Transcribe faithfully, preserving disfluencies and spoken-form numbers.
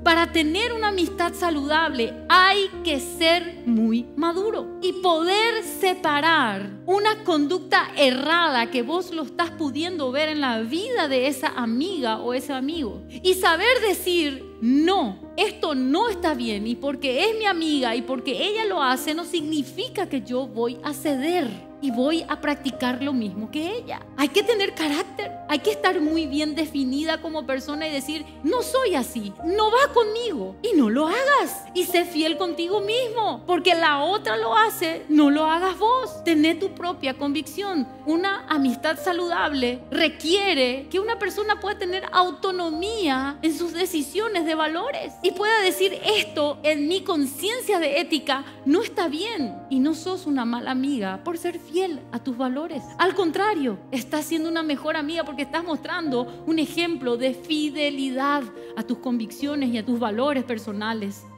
Para tener una amistad saludable hay que ser muy maduro y poder separar una conducta errada que vos lo estás pudiendo ver en la vida de esa amiga o ese amigo y saber decir: no, esto no está bien, y porque es mi amiga y porque ella lo hace no significa que yo voy a ceder y voy a practicar lo mismo que ella. Hay que tener carácter, hay que estar muy bien definida como persona y decir: no soy así, no va conmigo, y no lo hagas, y sé fiel contigo mismo, porque la otra lo hace, no lo hagas vos. Tené tu propia convicción. Una amistad saludable requiere que una persona pueda tener autonomía en sus decisiones de valores y pueda decir: esto en mi conciencia de ética no está bien, y no sos una mala amiga por ser fiel a tus valores. Al contrario, estás siendo una mejor amiga porque estás mostrando un ejemplo de fidelidad a tus convicciones y a tus valores personales.